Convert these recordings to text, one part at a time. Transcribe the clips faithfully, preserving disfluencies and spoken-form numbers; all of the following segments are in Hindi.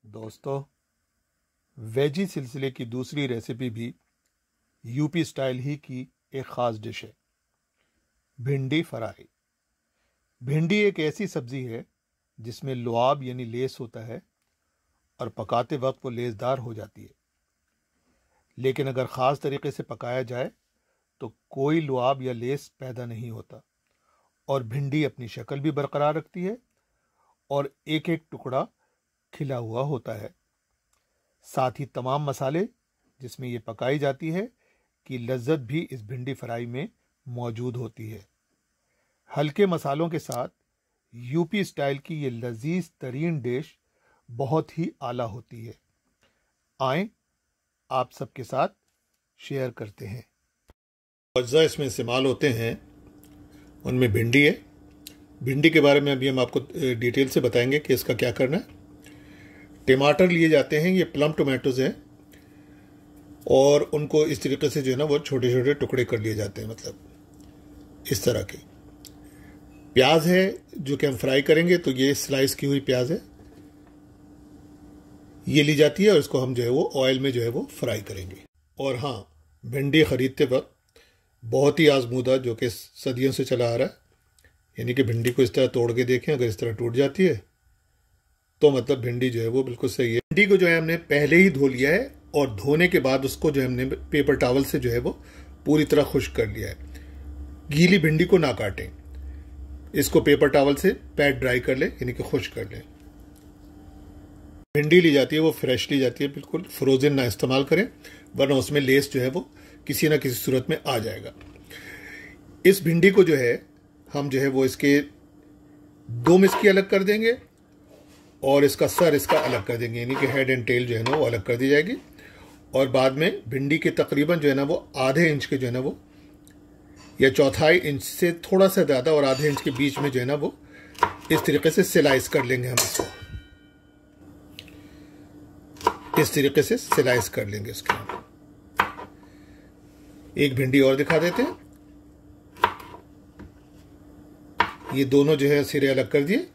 दोस्तों, वेजी सिलसिले की दूसरी रेसिपी भी यूपी स्टाइल ही की एक ख़ास डिश है, भिंडी फ्राई। भिंडी एक ऐसी सब्ज़ी है जिसमें लुआब यानी लेस होता है और पकाते वक्त वो लेसदार हो जाती है, लेकिन अगर ख़ास तरीके से पकाया जाए तो कोई लुआब या लेस पैदा नहीं होता और भिंडी अपनी शक्ल भी बरकरार रखती है और एक एक टुकड़ा खिला हुआ होता है। साथ ही तमाम मसाले जिसमें ये पकाई जाती है की लज्जत भी इस भिंडी फ्राई में मौजूद होती है। हल्के मसालों के साथ यूपी स्टाइल की ये लजीज तरीन डिश बहुत ही आला होती है। आए आप सबके साथ शेयर करते हैं। अज्जा इसमें इस्तेमाल होते हैं, उनमें भिंडी है। भिंडी के बारे में अभी हम आपको डिटेल से बताएंगे कि इसका क्या करना है। टमाटर लिए जाते हैं, ये प्लम टोमेटोज हैं और उनको इस तरीके से जो है ना वो छोटे छोटे टुकड़े कर लिए जाते हैं, मतलब इस तरह के। प्याज है जो कि हम फ्राई करेंगे, तो ये स्लाइस की हुई प्याज है, ये ली जाती है और इसको हम जो है वो ऑयल में जो है वो फ्राई करेंगे। और हाँ, भिंडी खरीदते वक्त बहुत ही आजमूदा जो कि सदियों से चला आ रहा है, यानी कि भिंडी को इस तरह तोड़ के देखें, अगर इस तरह टूट जाती है तो मतलब भिंडी जो है वो बिल्कुल सही है। भिंडी को जो है हमने पहले ही धो लिया है और धोने के बाद उसको जो है हमने पेपर टॉवल से जो है वो पूरी तरह खुश्क कर लिया है। गीली भिंडी को ना काटें, इसको पेपर टॉवल से पैड ड्राई कर लें, यानी कि खुश्क कर लें। भिंडी ली जाती है वो फ्रेश ली जाती है, बिल्कुल फ्रोजन ना इस्तेमाल करें, वरना उसमें लेस जो है वो किसी ना किसी सूरत में आ जाएगा। इस भिंडी को जो है हम जो है वो इसके दो मिसकी अलग कर देंगे और इसका सर इसका अलग कर देंगे, यानी कि हेड एंड टेल जो है ना वो अलग कर दी जाएगी। और बाद में भिंडी के तकरीबन जो है ना वो आधे इंच के जो है ना वो या चौथाई इंच से थोड़ा सा ज़्यादा और आधे इंच के बीच में जो है ना वो इस तरीके से स्लाइस कर लेंगे। हम इसको इस तरीके से स्लाइस कर लेंगे। इसके एक भिंडी और दिखा देते हैं। ये दोनों जो है सिरे अलग कर दिए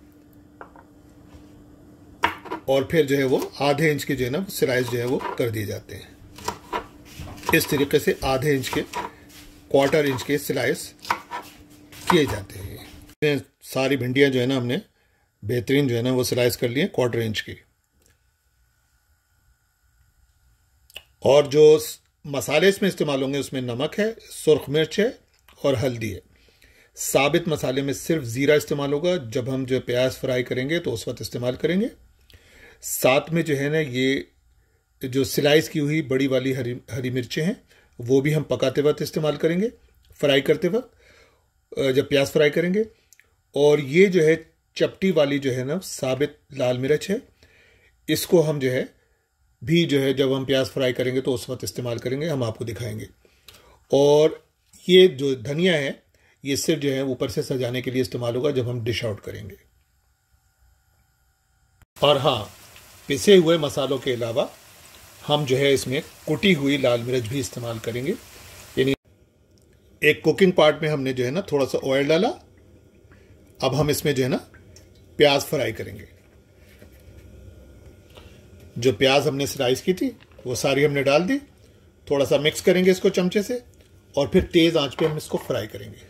और फिर जो है वो आधे इंच के जो है ना स्लाइस जो है वो कर दिए जाते हैं। इस तरीके से आधे इंच के क्वार्टर इंच के स्लाइस किए जाते हैं। सारी भिंडियां जो है ना हमने बेहतरीन जो है ना वो स्लाइस कर लिए क्वार्टर इंच की। और जो मसाले इसमें इस्तेमाल होंगे उसमें नमक है, सुर्ख मिर्च है और हल्दी है। साबित मसाले में सिर्फ ज़ीरा इस्तेमाल होगा, जब हम जो प्याज फ्राई करेंगे तो उस वक्त इस्तेमाल करेंगे। साथ में जो है ना ये जो स्लाइस की हुई बड़ी वाली हरी हरी मिर्चें हैं वो भी हम पकाते वक्त इस्तेमाल करेंगे, फ्राई करते वक्त जब प्याज फ्राई करेंगे। और ये जो है चपटी वाली जो है ना साबित लाल मिर्च है, इसको हम जो है भी जो है जब हम प्याज फ्राई करेंगे तो उस वक्त इस्तेमाल करेंगे, हम आपको दिखाएंगे। और ये जो धनिया है ये सिर्फ जो है ऊपर से सजाने के लिए इस्तेमाल होगा जब हम डिश आउट करेंगे। और हाँ, पिसे हुए मसालों के अलावा हम जो है इसमें कुटी हुई लाल मिर्च भी इस्तेमाल करेंगे। यानी एक कुकिंग पार्ट में हमने जो है ना थोड़ा सा ऑयल डाला, अब हम इसमें जो है ना प्याज फ्राई करेंगे। जो प्याज हमने स्लाइस की थी वो सारी हमने डाल दी, थोड़ा सा मिक्स करेंगे इसको चमचे से और फिर तेज आंच पे हम इसको फ्राई करेंगे।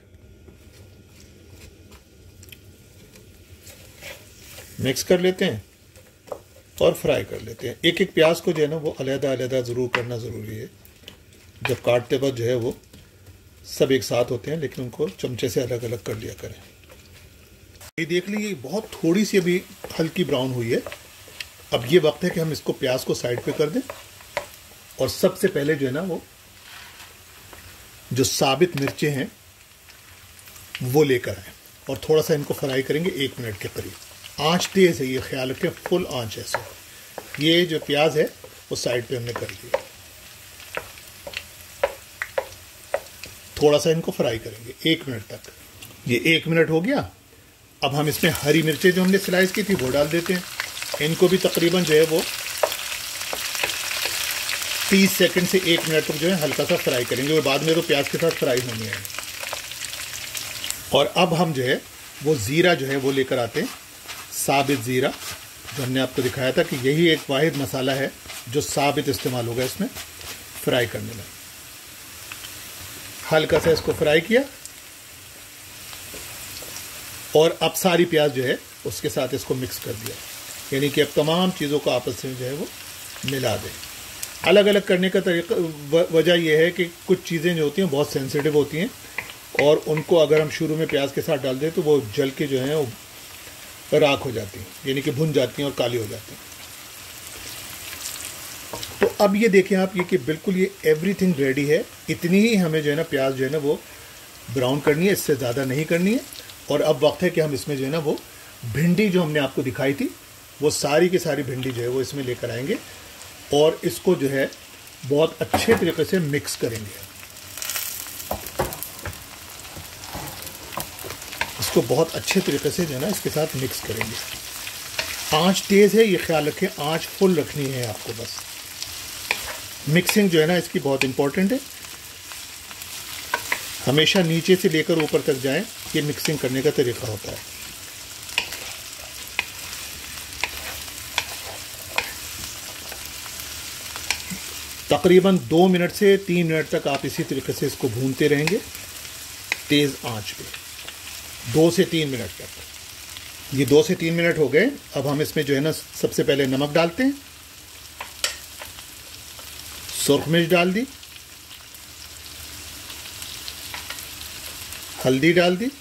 मिक्स कर लेते हैं और फ्राई कर लेते हैं। एक एक प्याज को जो है ना वो अलहदा अलहदा ज़रूर करना ज़रूरी है। जब काटते वक्त जो है वो सब एक साथ होते हैं, लेकिन उनको चमचे से अलग अलग कर लिया करें। ये देख लीजिए बहुत थोड़ी सी अभी हल्की ब्राउन हुई है। अब ये वक्त है कि हम इसको प्याज को साइड पे कर दें और सबसे पहले जो है ना वो जो साबित मिर्चें हैं वो लेकर आए और थोड़ा सा इनको फ्राई करेंगे एक मिनट के करीब। आंच तेज है, ये ख्याल रखें फुल आंच है सर। ये जो प्याज है वो साइड पे हमने कर दिया, थोड़ा सा इनको फ्राई करेंगे एक मिनट तक। ये एक मिनट हो गया। अब हम इसमें हरी मिर्चें जो हमने स्लाइस की थी वो डाल देते हैं। इनको भी तकरीबन जो है वो तीस सेकंड से एक मिनट तक जो है हल्का सा फ्राई करेंगे और बाद में तो प्याज के साथ फ्राई होनी है। और अब हम जो है वो ज़ीरा जो है वो लेकर आते हैं, साबित ज़ीरा जो हमने आपको दिखाया था कि यही एक वाहिद मसाला है जो साबित इस्तेमाल होगा इसमें फ्राई करने में। हल्का सा इसको फ्राई किया और अब सारी प्याज जो है उसके साथ इसको मिक्स कर दिया, यानी कि अब तमाम चीज़ों को आपस में जो है वो मिला दें। अलग अलग करने का तरीका वजह यह है कि कुछ चीज़ें जो होती हैं बहुत सेंसिटिव होती हैं और उनको अगर हम शुरू में प्याज के साथ डाल दें तो वो जल के जो है वो राख हो जाती हैं, यानी कि भुन जाती हैं और काली हो जाती हैं। तो अब ये देखें आप, ये कि बिल्कुल ये एवरीथिंग रेडी है। इतनी ही हमें जो है ना प्याज जो है ना वो ब्राउन करनी है, इससे ज़्यादा नहीं करनी है। और अब वक्त है कि हम इसमें जो है ना वो भिंडी जो हमने आपको दिखाई थी वो सारी की सारी भिंडी जो है वो इसमें लेकर आएंगे और इसको जो है बहुत अच्छे तरीके से मिक्स करेंगे। इसको बहुत अच्छे तरीके से जो है ना इसके साथ मिक्स करेंगे। आंच तेज़ है, ये ख्याल रखें, आंच फुल रखनी है आपको। बस मिक्सिंग जो है ना इसकी बहुत इंपॉर्टेंट है, हमेशा नीचे से लेकर ऊपर तक जाएं, ये मिक्सिंग करने का तरीका होता है। तकरीबन दो मिनट से तीन मिनट तक आप इसी तरीके से इसको भूनते रहेंगे तेज़ आंच पे, दो से तीन मिनट तक। ये दो से तीन मिनट हो गए। अब हम इसमें जो है ना सबसे पहले नमक डालते हैं, सुर्ख मिर्च डाल दी, हल्दी डाल दी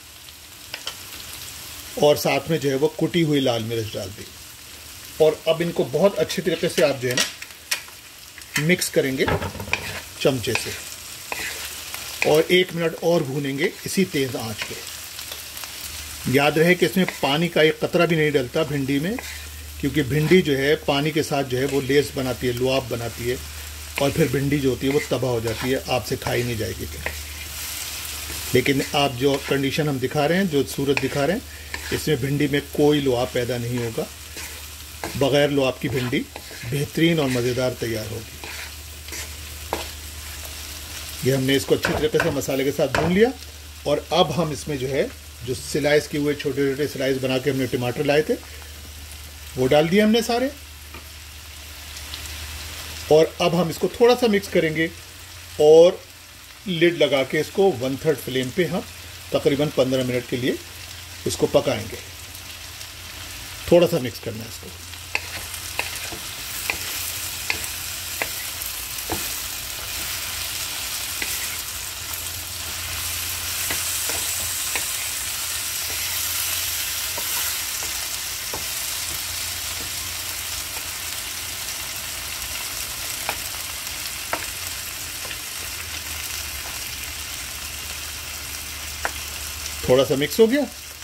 और साथ में जो है वो कुटी हुई लाल मिर्च डाल दी। और अब इनको बहुत अच्छे तरीके से आप जो है ना मिक्स करेंगे चमचे से और एक मिनट और भूनेंगे इसी तेज आंच पे। याद रहे कि इसमें पानी का एक कतरा भी नहीं डलता भिंडी में, क्योंकि भिंडी जो है पानी के साथ जो है वो लेस बनाती है, लुआब बनाती है और फिर भिंडी जो होती है वो तबाह हो जाती है, आपसे खाई नहीं जाएगी। लेकिन आप जो कंडीशन हम दिखा रहे हैं, जो सूरत दिखा रहे हैं, इसमें भिंडी में कोई लुआब पैदा नहीं होगा। बग़ैर लुआब की भिंडी बेहतरीन और मज़ेदार तैयार होगी। ये हमने इसको अच्छी तरीके से मसाले के साथ भून लिया और अब हम इसमें जो है जो स्लाइस किए हुए छोटे छोटे स्लाइस बना के हमने टमाटर लाए थे वो डाल दिए हमने सारे। और अब हम इसको थोड़ा सा मिक्स करेंगे और लिड लगा के इसको वन थर्ड फ्लेम पे हम तकरीबन पंद्रह मिनट के लिए इसको पकाएंगे। थोड़ा सा मिक्स करना है इसको। थोड़ा सा मिक्स हो गया।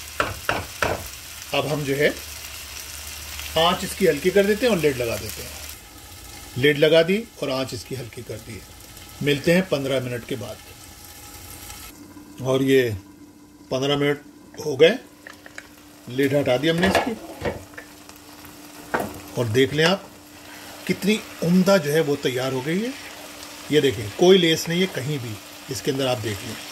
अब हम जो है आंच इसकी हल्की कर देते हैं और लिड लगा देते हैं। लिड लगा दी और आंच इसकी हल्की कर दी। मिलते हैं पंद्रह मिनट के बाद। और ये पंद्रह मिनट हो गए, लिड हटा दी हमने इसकी और देख लें आप कितनी उम्दा जो है वो तैयार हो गई है। ये देखें, कोई लेस नहीं है कहीं भी इसके अंदर, आप देख लें।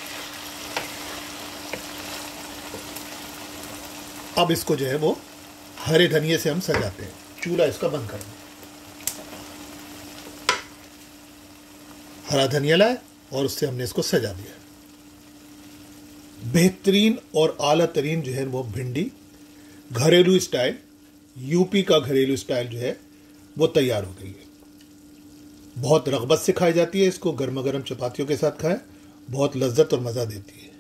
अब इसको जो है वो हरे धनिए से हम सजाते हैं। चूल्हा इसका बंद कर दें। हरा धनिया लाए और उससे हमने इसको सजा दिया। बेहतरीन और आला तरीन जो है वो भिंडी घरेलू स्टाइल, यूपी का घरेलू स्टाइल जो है वो तैयार हो गई है। बहुत रग़बत से खाई जाती है। इसको गर्मा गर्म चपातियों के साथ खाएं, बहुत लज्जत और मज़ा देती है।